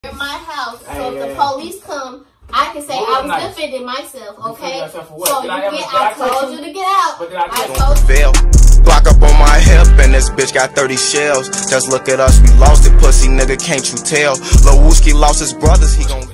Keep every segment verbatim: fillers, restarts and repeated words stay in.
in my house, hey, so if yeah, the police come, I can say I was nice. defending myself, okay? So you I get, I, I told you to get out. But did I, I told you. Glock up on my hip and this bitch got thirty shells. Just look at us, we lost it, pussy nigga, can't you tell? Lil Wooski lost his brothers, he gon'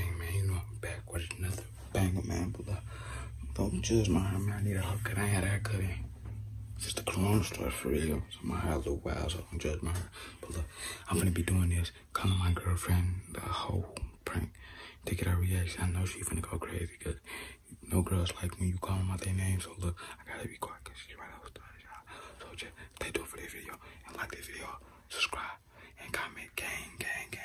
banger, man, but uh, don't judge my hair, man. I need a haircut. I ain't had a haircut in. Just the cologne store for real. So my hair a little wild, so don't judge my hair. But look, I'm gonna be doing this, calling my girlfriend the whole prank to get her reaction. I know she finna go crazy because no girls like when you call them out their name. So look, I gotta be quiet because she's right outside, y'all. So just stay tuned for this video and like this video, subscribe, and comment. Gang, gang, gang.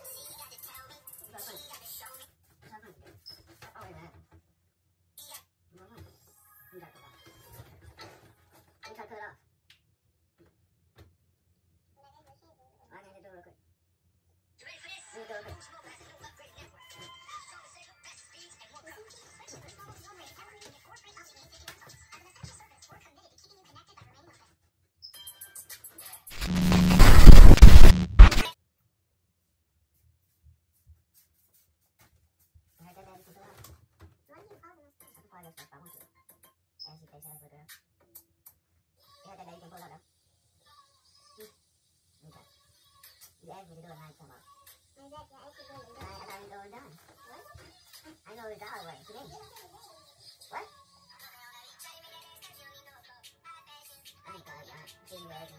You asked me to do it, now you come up. I thought we were done. What? I know the dollar way. Today. What? I ain't got it. Jimmy Redding.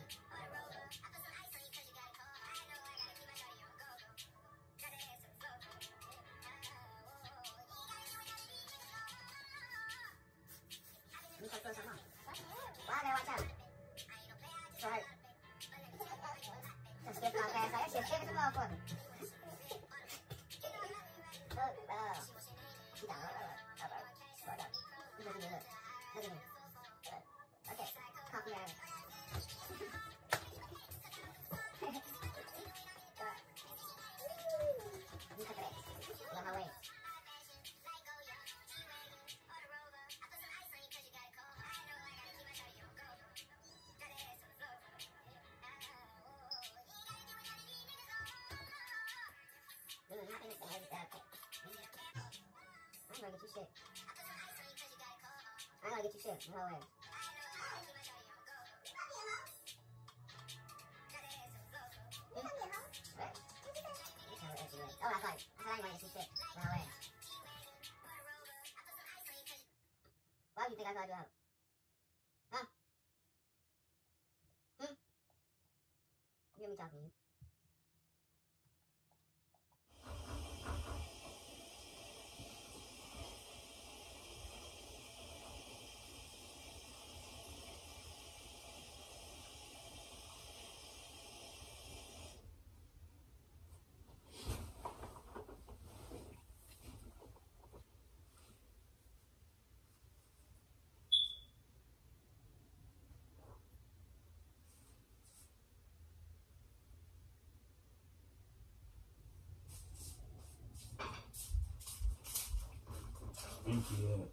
You can put some on. Why they watch out? Sorry. Just get my fast. I should give it a motherfucker. Look, uh, she got it. Up, up, up, up. Look at me, look. Look at me. Look. Okay, copy out of it. Look at this. You're on my way. I'm gonna get you shit. I'm gonna get you shit. No way. Oh, I thought, I thought I ain't gonna get you shit. No way. Why do you think I got you out? Huh? Hmm? You hear me talking to you? Thank you.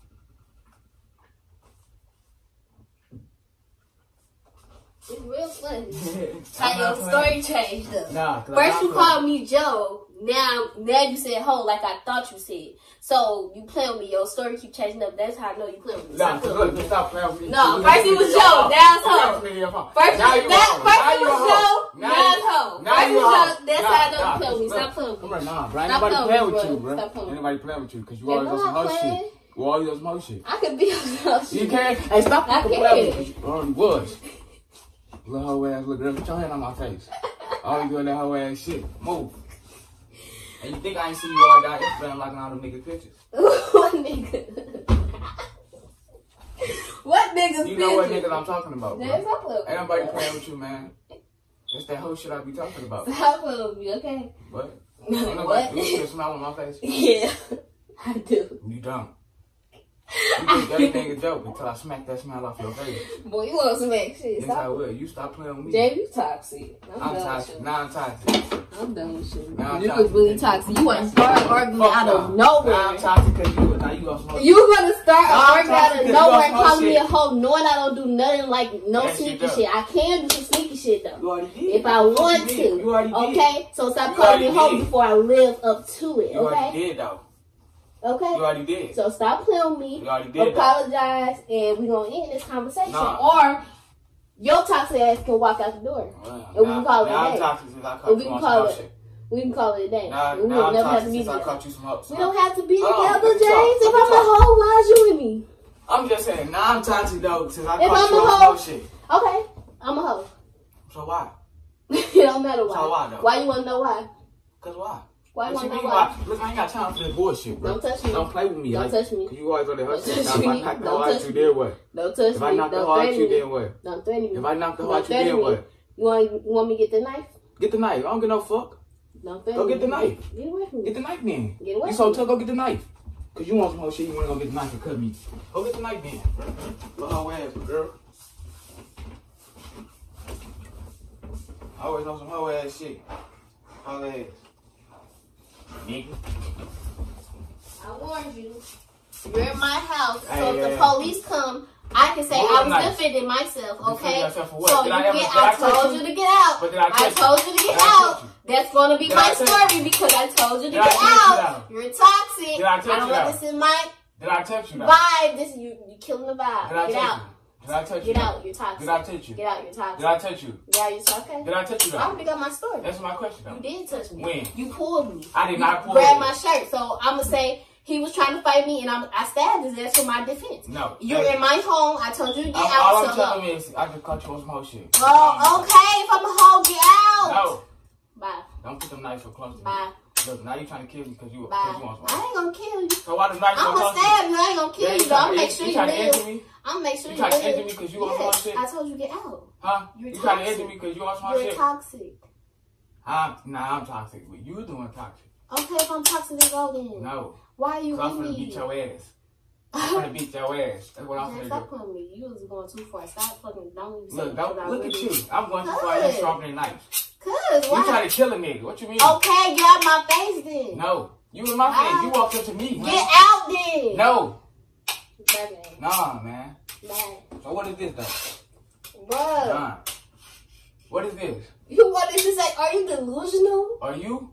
It's real funny. How your story changed up. Nah, first you called me Joe, now now you said ho like I thought you said. So you play with me, your story keep changing up. That's how I know you play with me. Nah, look, you stop playing with me. No, first it was Joe, now it's ho. First it was Joe, now it's ho. First it was Joe, that's how I know you play with me. Stop playing with me. Come on, nah, bro. Ain't nobody playing with you, bro. Ain't nobody playing with you because you always on some other shit. You always on some other shit. I could be on some other shit. You can't. Hey, stop playing with me. You already was. Little hoe ass little girl, put your hand on my face. Always doing that hoe ass shit. Move. And you think I ain't see you all down Instagram liking all them niggas pictures? What nigga? What niggas? You know what niggas I'm talking about, bro. There's a Ain't nobody playing with you, man. That's that whole shit I be talking about. Stop playing with me, okay? What? Ain't nobody, you see a smile on my face? Yeah, I do. You don't. You think everything a joke until I smack that smile off your face. Boy, you want some smack shit. Yes, I will. You stop playing with me. Jay, you toxic. I'm, I'm done toxic. with you. Now I'm toxic. I'm done with you. Now I'm you toxic. was really toxic. You want to start arguing Fuck out no. of nowhere. Now I'm toxic because you, now you gonna smoke. You gonna start Now arguing out of nowhere and calling me shit. a hoe knowing I don't do nothing like no Yes, sneaky shit. I can do some sneaky shit. shit though. You already did. If I want to. You already did. Okay? So stop You calling me already hoe did. before I live up to it. You Okay? already did though. Okay? You already did. So stop playing with me. You already did. Apologize, and we're gonna end this conversation. Nah. Or your toxic ass can walk out the door. Well, and we now, can call it now a I'm day. toxic since I caught And we you can on call some it. shit. We can call it a day. Now, we now will I'm never have toxic to be since I together. caught you some hoes. We don't have to be Hold on, together, let me talk, James. If let me I'm a talk. hoe, why is you with me? I'm just saying, now I'm toxic though since I If caught I'm you a on hoe, some shit. okay, I'm a hoe. So why? It don't matter why. So why though? Why you wanna know why? Cause why? Why you What wanna you know mean why? why? Look, I ain't got time for this bullshit, bro. Don't touch me. Don't play with me. Don't like, touch me. Cause you always on the Don't hustle. touch Now, if me. I knock the Don't hoe out touch you, me. then what? Don't touch If me. I knock the Don't hoe out threaten you, me. then what? Don't threaten me. If I knock the hoe Don't out you, threaten then me. what? You want, you want me to get the knife? Get the knife. I don't get no fuck. Don't threaten Go me. get the knife. Get away from me. Get the knife then. Get away You from so me. tough, go get the knife. Cause you want some whole shit, you wanna go get the knife and cut me. Go get the knife then. Little hoe ass, girl. I always on some hoe ass shit. Hoe ass. Nigga. I warned you. You're in my house, so Hey, if the hey, police come, I can say What I was nice? defending myself, You okay? defend yourself for what? So Did you I ever- get, did I I touch told you? you to get out. But did I I touch told you? you to get Did I touch out. you? That's gonna be Did my I touch you? story because I told you to Did I get touch you out. now? You're toxic. Did I touch I don't you want now? this in my Did I touch you now? vibe. This you you killing the vibe. Did I Get touch out. you? Did I touch you? Get now? out. You're toxic. Did I touch you? Get out. You're toxic. Did I touch you? Get out. You're toxic. Did I touch you I now? already got my story. That's my question though. You did touch me. When? You pulled me. I did You not pull grabbed you. my shirt. So I'm gonna say he was trying to fight me, and I'm, I stabbed his ass for my defense. No. You're Hey. in my home. I told you to get I'm, out. all So I'm no. telling you is I just caught you on some whole shit. Oh, okay. If I'm a hoe, get out. No. Bye. Don't put them knives so close to me. Bye. Look, now you trying to kill me because you, Bye. cause you want some. I ain't gonna kill you. So why the knife so I'm close gonna to me? stab you. I ain't gonna kill Yeah, you. you Though. I'm trying gonna to- make sure you you trying to live. injure me? I'm gonna make sure You you trying to live. injure me because you want some Yes, shit? I told you get out. Huh? You're You trying to toxic. injure me because you want some You're shit? toxic. I'm, nah, I'm toxic, but you doing toxic. Okay, if I'm toxic, then go then. No. Why are you So I'm with finna me? beat your ass. I'm finna beat your ass. That's what I'm Man, finna stop do. playing with me. You was going too far. Stop fucking. Don't even say Look, it, don't, 'cause I look at really- you. I'm going too far. You Good. sharpening knives. Cause You why? trying to kill a nigga. What you mean? Okay, get out my face then. No. You in my Bye. face. You walked up to me. Man. Get out then. No. Bye, man. Nah, man. Bye. So what is this though? Bruh. Nah. What is this? You wanted to say, are you delusional? Are you?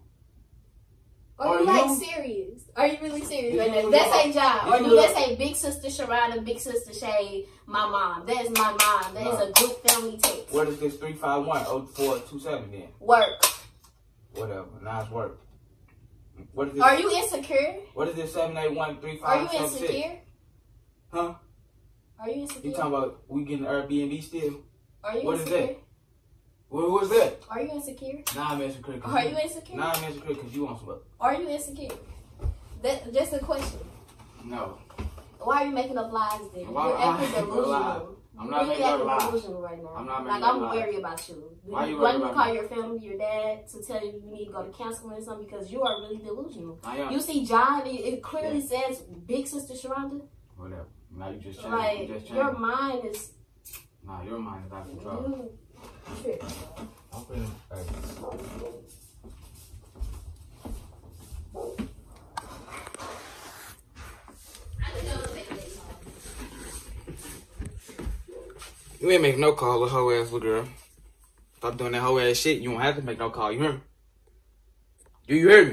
Or Are you like you? serious? Are you really serious Did right you now? look That's up- a job. did Or you do look- that say Big Sister Sharada, Big Sister Shade, my mom? That is my mom. That is No. a group family text. What is this three five one oh four two seven then? Work. Whatever. Now it's work. What is this? Are you insecure? What is this seven eight one three Are five you seven six? insecure? Huh? Are you insecure? You talking about we getting Airbnb still? Are you what is insecure? that? What was that? Are you insecure? Nah, I'm insecure. 'cause Are you insecure? Nah, I'm insecure because you want some. Are you insecure? That just a question. No. Why are you making up lies then? Why- You're I'm acting making up lies. delusional. I'm You not really making up acting lies. delusional right now. I'm not like making up I'm lies. worried about you. Why you Why worried do you about call me? your family, your dad, to tell you you need to go to counseling or something because you are really delusional. I am. You see, John, it, it clearly Yeah. says Big Sister Sharonda. Whatever. Now you just changed. Like you just changed. your mind is Nah, your mind is out of control. you tripping. I'm feeling. Hey. You ain't make no call with hoe ass little girl. Stop doing that hoe ass shit. You don't have to make no call. You hear me? Do you hear me?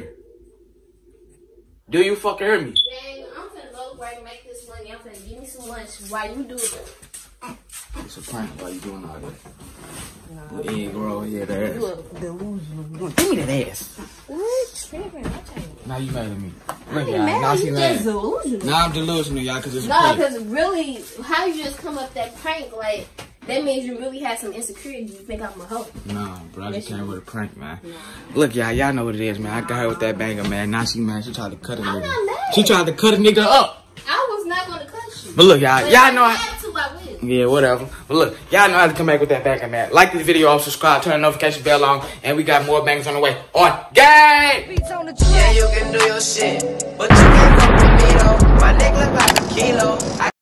Do you fucking hear me? Dang, I'm finna go to work and make this money. I'm finna give me some lunch while you do it. It's a prank. Why you doing all that? Nah. The egg roll here, that ass. Look, delusional. Give me that ass. What? Now you mad at me. Look, ain't y'all. mad, Now you she just mad. delusional. Now I'm delusional, y'all, because it's a No, prank. because really, how you just come up that prank, like, that means you really had some insecurity. You think I'm a hoe. No, bro, I just Yes, came you with a prank, man. Look, y'all, y'all know what it is, man. I got her with that banger, man. Now she mad. She tried to cut a I'm nigga. not mad. She tried to cut a nigga up. I was not going to cut you. But look, y'all, But y'all if know I I... had to, I will. Yeah, whatever. But look, y'all know how to come back with that banger, man. Like this video, subscribe, turn the notification bell on, and we got more bangers on the way. On game! Yeah, you can do your shit, but you can't fuck with me though. My neck look like a kilo. I